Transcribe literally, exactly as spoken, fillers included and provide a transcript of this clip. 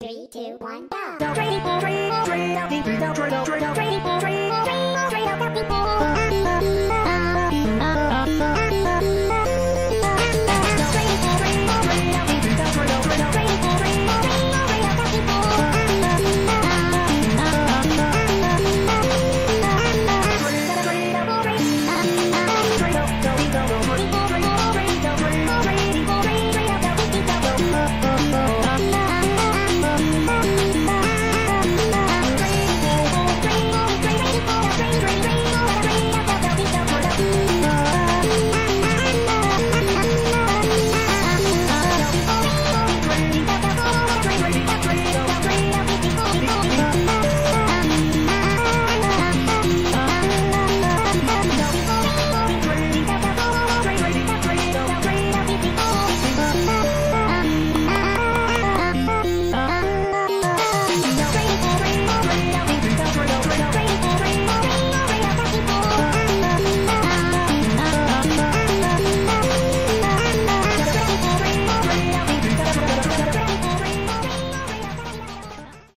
Three, two, one, go! Train, train, train, train, train, train, train, train, train, train, train, train, train, train, train, train,